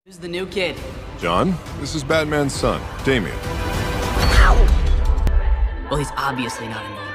Who's the new kid? John, this is Batman's son, Damian. Well, he's obviously not in the